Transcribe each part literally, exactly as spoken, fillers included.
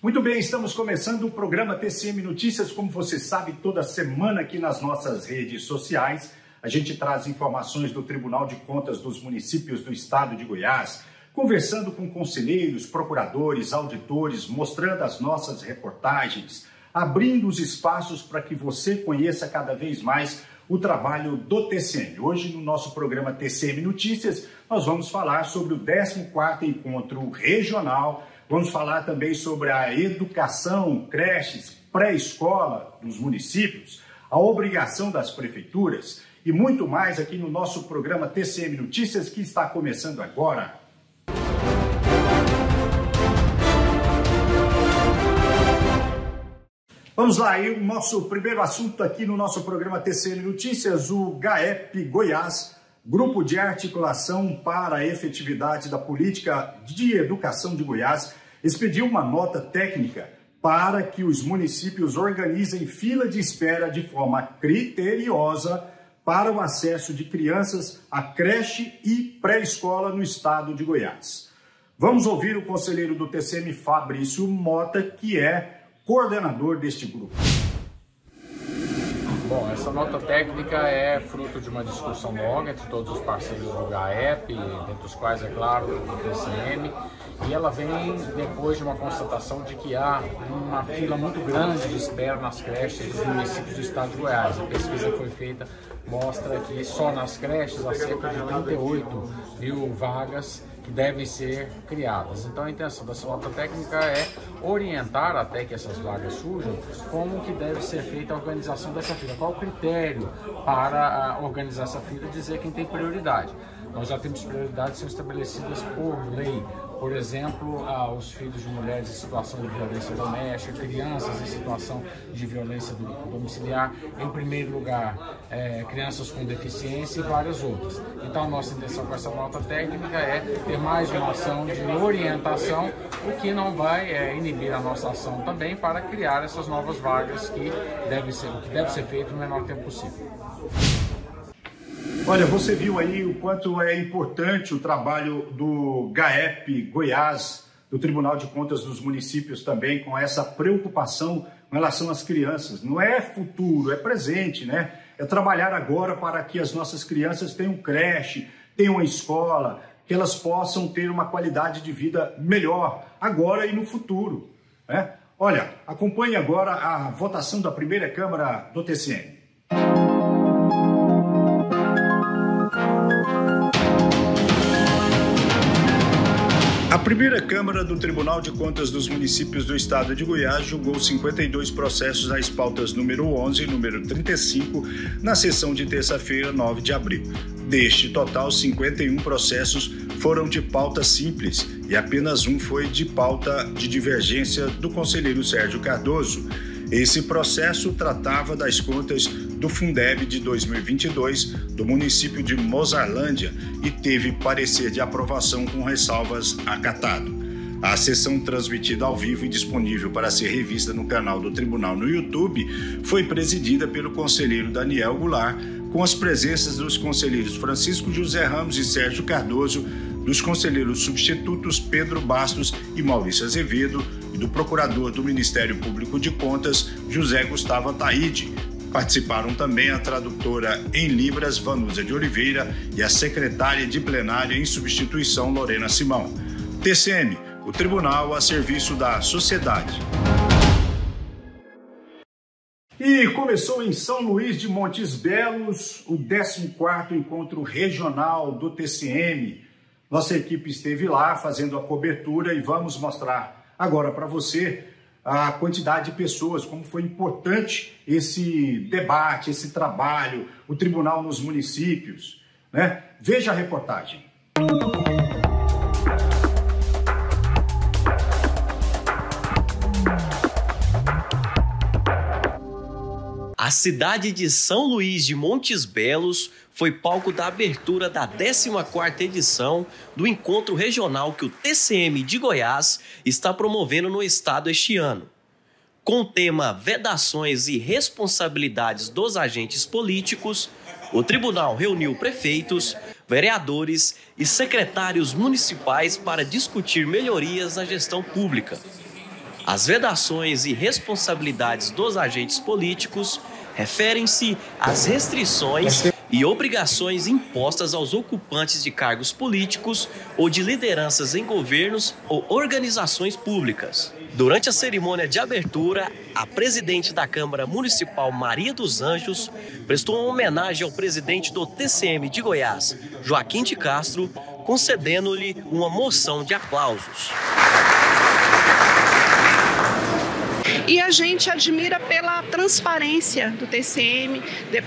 Muito bem, estamos começando o programa T C M Notícias. Como você sabe, toda semana aqui nas nossas redes sociais, a gente traz informações do Tribunal de Contas dos municípios do estado de Goiás, conversando com conselheiros, procuradores, auditores, mostrando as nossas reportagens, abrindo os espaços para que você conheça cada vez mais o trabalho do T C M. Hoje, no nosso programa T C M Notícias, nós vamos falar sobre o décimo quarto Encontro Regional, vamos falar também sobre a educação, creches, pré-escola nos municípios, a obrigação das prefeituras e muito mais aqui no nosso programa T C M Notícias, que está começando agora. Vamos lá, e o nosso primeiro assunto aqui no nosso programa T C M Notícias, o GAEP Goiás, Grupo de Articulação para a Efetividade da Política de Educação de Goiás, expediu uma nota técnica para que os municípios organizem fila de espera de forma criteriosa para o acesso de crianças à creche e pré-escola no estado de Goiás. Vamos ouvir o conselheiro do T C M, Fabrício Mota, que é coordenador deste grupo. Bom, essa nota técnica é fruto de uma discussão longa entre todos os parceiros do GAEP, dentre os quais, é claro, o T C M, e ela vem depois de uma constatação de que há uma fila muito grande de espera nas creches dos municípios do estado de Goiás. A pesquisa que foi feita mostra que só nas creches há cerca de trinta e oito mil vagas que devem ser criadas. Então a intenção dessa nota técnica é orientar, até que essas vagas surjam, como que deve ser feita a organização dessa fila, qual o critério para organizar essa fila e dizer quem tem prioridade. Nós já temos prioridades que são estabelecidas por lei. Por exemplo, os filhos de mulheres em situação de violência doméstica, crianças em situação de violência domiciliar, em primeiro lugar, é, crianças com deficiência e várias outras. Então, a nossa intenção com essa nota técnica é ter mais uma ação de orientação, o que não vai é, inibir a nossa ação também para criar essas novas vagas que deve ser, que deve ser feito no menor tempo possível. Olha, você viu aí o quanto é importante o trabalho do GAEP Goiás, do Tribunal de Contas dos Municípios também, com essa preocupação com relação às crianças. Não é futuro, é presente, né? É trabalhar agora para que as nossas crianças tenham creche, tenham escola, que elas possam ter uma qualidade de vida melhor, agora e no futuro, né? Olha, acompanhe agora a votação da primeira Câmara do T C M. A primeira Câmara do Tribunal de Contas dos Municípios do Estado de Goiás julgou cinquenta e dois processos às pautas número onze e número trinta e cinco na sessão de terça-feira, nove de abril. Deste total, cinquenta e um processos foram de pauta simples e apenas um foi de pauta de divergência do conselheiro Sérgio Cardoso. Esse processo tratava das contas do Fundeb de dois mil e vinte e dois do município de Mozarlândia e teve parecer de aprovação com ressalvas acatado. A sessão, transmitida ao vivo e disponível para ser revista no canal do Tribunal no YouTube, foi presidida pelo conselheiro Daniel Goulart, com as presenças dos conselheiros Francisco José Ramos e Sérgio Cardoso, dos conselheiros substitutos Pedro Bastos e Maurício Azevedo e do procurador do Ministério Público de Contas, José Gustavo Ataíde. Participaram também a tradutora em Libras, Vanusa de Oliveira, e a secretária de plenária em substituição, Lorena Simão. T C M, o tribunal a serviço da sociedade. E começou em São Luís de Montes Belos o décimo quarto Encontro Regional do T C M. Nossa equipe esteve lá fazendo a cobertura e vamos mostrar agora para você a quantidade de pessoas, como foi importante esse debate, esse trabalho, o tribunal nos municípios, né? Veja a reportagem. A cidade de São Luís de Montes Belos foi palco da abertura da décima quarta edição do encontro regional que o T C M de Goiás está promovendo no estado este ano. Com o tema Vedações e Responsabilidades dos Agentes Políticos, o tribunal reuniu prefeitos, vereadores e secretários municipais para discutir melhorias na gestão pública. As vedações e responsabilidades dos agentes políticos referem-se às restrições e obrigações impostas aos ocupantes de cargos políticos ou de lideranças em governos ou organizações públicas. Durante a cerimônia de abertura, a presidente da Câmara Municipal, Maria dos Anjos, prestou uma homenagem ao presidente do T C M de Goiás, Joaquim de Castro, concedendo-lhe uma moção de aplausos. E a gente admira pela transparência do T C M,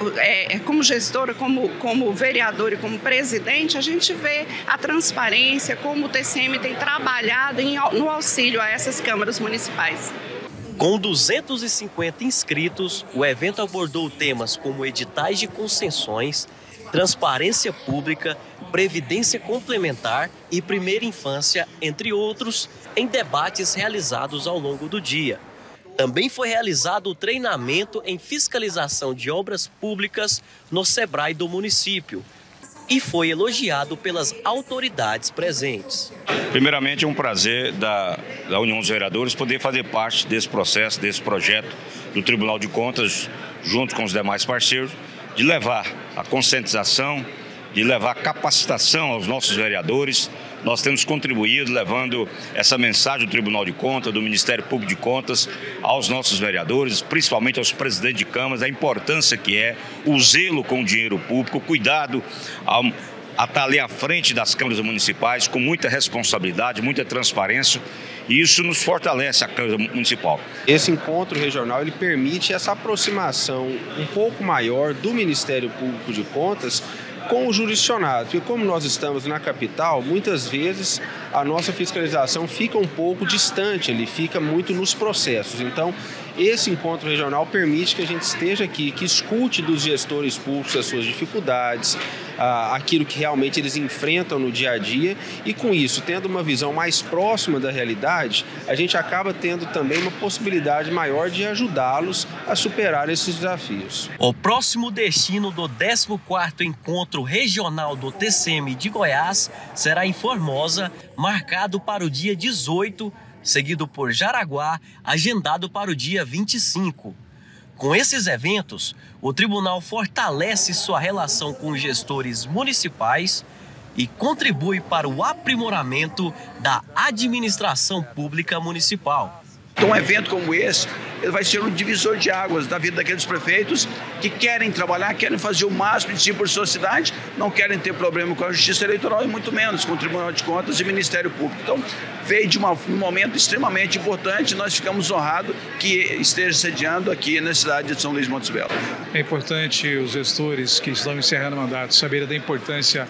é, como gestora, como, como vereadora e como presidente, a gente vê a transparência, como o T C M tem trabalhado em, no auxílio a essas câmaras municipais. Com duzentos e cinquenta inscritos, o evento abordou temas como editais de concessões, transparência pública, previdência complementar e primeira infância, entre outros, em debates realizados ao longo do dia. Também foi realizado o treinamento em fiscalização de obras públicas no SEBRAE do município e foi elogiado pelas autoridades presentes. Primeiramente, é um prazer da, da União dos Vereadores poder fazer parte desse processo, desse projeto do Tribunal de Contas, junto com os demais parceiros, de levar a conscientização, de levar a capacitação aos nossos vereadores. Nós temos contribuído levando essa mensagem do Tribunal de Contas, do Ministério Público de Contas, aos nossos vereadores, principalmente aos presidentes de câmaras, a importância que é o zelo com o dinheiro público, o cuidado ao, a estar ali à frente das câmaras municipais, com muita responsabilidade, muita transparência, e isso nos fortalece a Câmara Municipal. Esse encontro regional ele permite essa aproximação um pouco maior do Ministério Público de Contas com o jurisdicionado, porque como nós estamos na capital, muitas vezes a nossa fiscalização fica um pouco distante, ele fica muito nos processos. Então, esse encontro regional permite que a gente esteja aqui, que escute dos gestores públicos as suas dificuldades, aquilo que realmente eles enfrentam no dia a dia, e com isso, tendo uma visão mais próxima da realidade, a gente acaba tendo também uma possibilidade maior de ajudá-los a superar esses desafios. O próximo destino do décimo quarto Encontro Regional do T C M de Goiás será em Formosa, marcado para o dia dezoito, seguido por Jaraguá, agendado para o dia vinte e cinco. Com esses eventos, o tribunal fortalece sua relação com os gestores municipais e contribui para o aprimoramento da administração pública municipal. Então, um evento como esse, ele vai ser um divisor de águas da vida daqueles prefeitos que querem trabalhar, querem fazer o máximo de si por sua cidade, não querem ter problema com a Justiça Eleitoral e muito menos com o Tribunal de Contas e o Ministério Público. Então, veio de uma, um momento extremamente importante, nós ficamos honrados que esteja sediando aqui na cidade de São Luís de Montes Belos. É importante os gestores que estão encerrando o mandato saberem da importância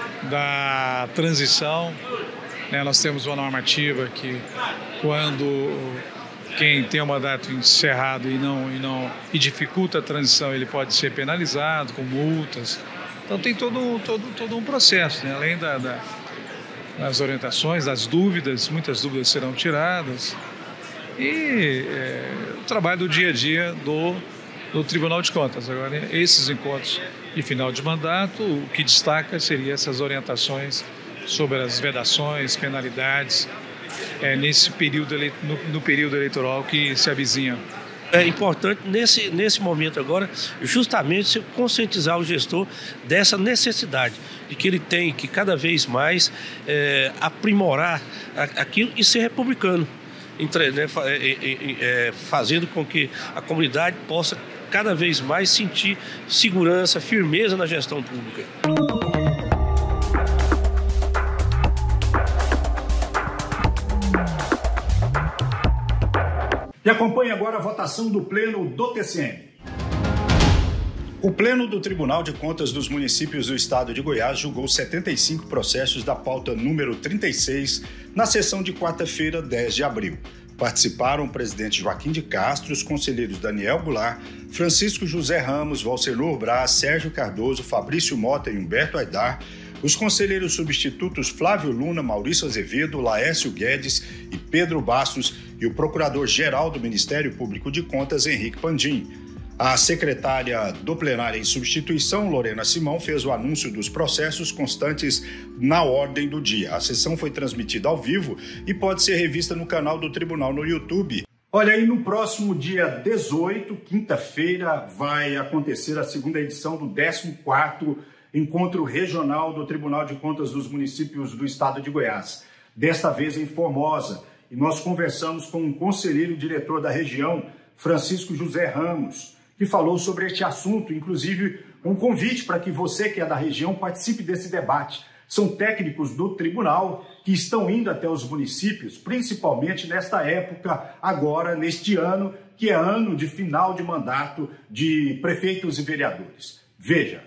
da transição. Né? Nós temos uma normativa que, quando quem tem o mandato encerrado e não, e não e dificulta a transição, ele pode ser penalizado com multas. Então tem todo, todo, todo um processo, né? Além da, da, das orientações, das dúvidas, muitas dúvidas serão tiradas. E é, o trabalho do dia a dia do, do Tribunal de Contas. Agora, esses encontros de final de mandato, o que destaca seria essas orientações sobre as vedações, penalidades, É, nesse período, no, no período eleitoral que se avizinha. É importante, nesse, nesse momento agora, justamente conscientizar o gestor dessa necessidade, de que ele tem que cada vez mais é, aprimorar aquilo e ser republicano, entre, né, é, é, fazendo com que a comunidade possa cada vez mais sentir segurança, firmeza na gestão pública. E acompanhe agora a votação do Pleno do T C M. O Pleno do Tribunal de Contas dos Municípios do Estado de Goiás julgou setenta e cinco processos da pauta número trinta e seis na sessão de quarta-feira, dez de abril. Participaram o presidente Joaquim de Castro, os conselheiros Daniel Goulart, Francisco José Ramos, Valcenor Braz, Sérgio Cardoso, Fabrício Mota e Humberto Aidar, os conselheiros substitutos Flávio Luna, Maurício Azevedo, Laércio Guedes e Pedro Bastos e o procurador-geral do Ministério Público de Contas, Henrique Pandim. A secretária do plenário em substituição, Lorena Simão, fez o anúncio dos processos constantes na ordem do dia. A sessão foi transmitida ao vivo e pode ser revista no canal do Tribunal no YouTube. Olha aí, no próximo dia dezoito, quinta-feira, vai acontecer a segunda edição do décimo quarto Encontro Regional do Tribunal de Contas dos Municípios do Estado de Goiás, desta vez em Formosa. E nós conversamos com um conselheiro diretor da região, Francisco José Ramos, que falou sobre este assunto, inclusive um convite para que você que é da região participe desse debate. São técnicos do tribunal que estão indo até os municípios, principalmente nesta época, agora, neste ano, que é ano de final de mandato de prefeitos e vereadores. Veja.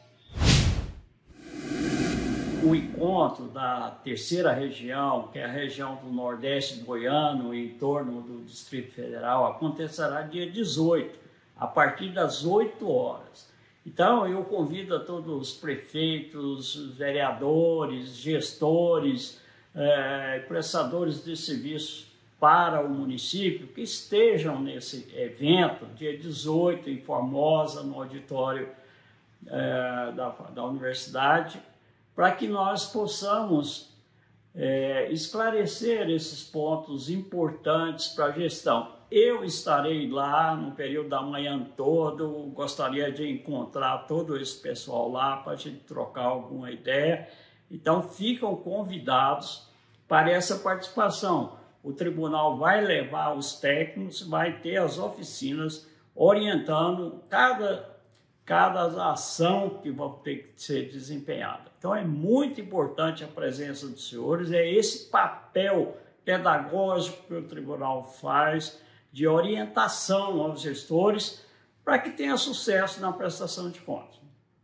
O encontro da terceira região, que é a região do Nordeste goiano, em torno do Distrito Federal, acontecerá dia dezoito. A partir das oito horas. Então, eu convido a todos os prefeitos, vereadores, gestores, eh, prestadores de serviços para o município que estejam nesse evento, dia dezoito, em Formosa, no auditório eh, da, da universidade, para que nós possamos eh, esclarecer esses pontos importantes para a gestão. Eu estarei lá no período da manhã todo, gostaria de encontrar todo esse pessoal lá para a gente trocar alguma ideia. Então, ficam convidados para essa participação. O tribunal vai levar os técnicos, vai ter as oficinas orientando cada, cada ação que vai ter que ser desempenhada. Então, é muito importante a presença dos senhores, é esse papel pedagógico que o tribunal faz, de orientação aos gestores, para que tenha sucesso na prestação de contas.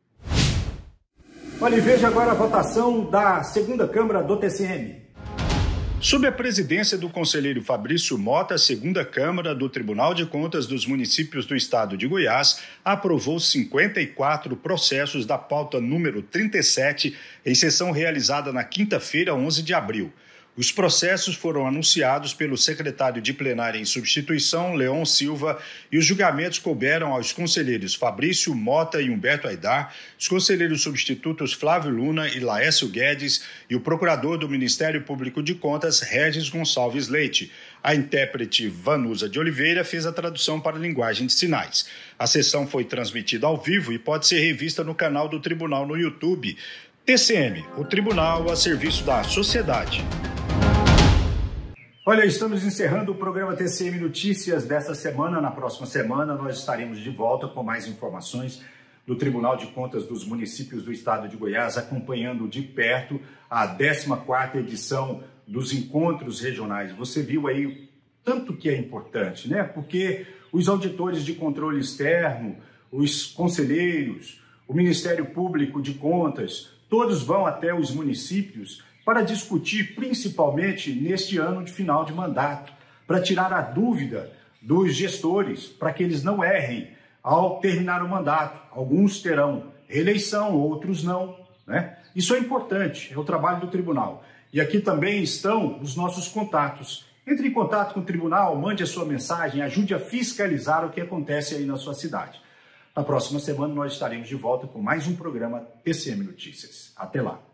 Olha, e veja agora a votação da segunda Câmara do T C M. Sob a presidência do conselheiro Fabrício Mota, a segunda Câmara do Tribunal de Contas dos Municípios do Estado de Goiás aprovou cinquenta e quatro processos da pauta número trinta e sete, em sessão realizada na quinta-feira, onze de abril. Os processos foram anunciados pelo secretário de plenária em substituição, Leon Silva, e os julgamentos couberam aos conselheiros Fabrício Mota e Humberto Aidar, os conselheiros substitutos Flávio Luna e Laércio Guedes e o procurador do Ministério Público de Contas, Regis Gonçalves Leite. A intérprete Vanusa de Oliveira fez a tradução para a linguagem de sinais. A sessão foi transmitida ao vivo e pode ser revista no canal do Tribunal no YouTube. T C M, o Tribunal a serviço da sociedade. Olha, estamos encerrando o programa T C M Notícias dessa semana. Na próxima semana nós estaremos de volta com mais informações do Tribunal de Contas dos Municípios do Estado de Goiás, acompanhando de perto a décima quarta edição dos encontros regionais. Você viu aí tanto que é importante, né? Porque os auditores de controle externo, os conselheiros, o Ministério Público de Contas, todos vão até os municípios para discutir, principalmente neste ano de final de mandato, para tirar a dúvida dos gestores, para que eles não errem ao terminar o mandato. Alguns terão reeleição, outros não, né? Isso é importante, é o trabalho do tribunal. E aqui também estão os nossos contatos. Entre em contato com o tribunal, mande a sua mensagem, ajude a fiscalizar o que acontece aí na sua cidade. Na próxima semana nós estaremos de volta com mais um programa T C M Notícias. Até lá!